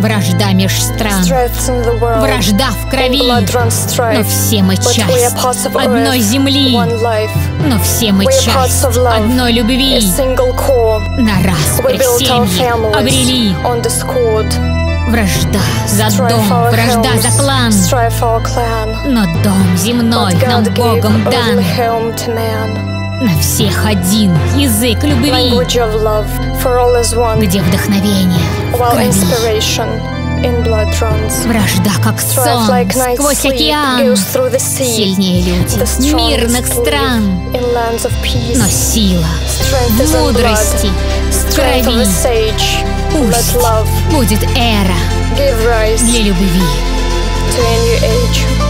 Вражда меж стран, вражда в крови, но все мы часть одной земли, но все мы часть одной любви. На раз при семье обрели вражда за дом, вражда за клан, но дом земной нам Богом дан. На всех один язык любви, где вдохновение в крови. Вражда, как сон, сквозь океан, сильнее люди мирных стран. Но сила в мудрости, в крови. Пусть будет эра для любви.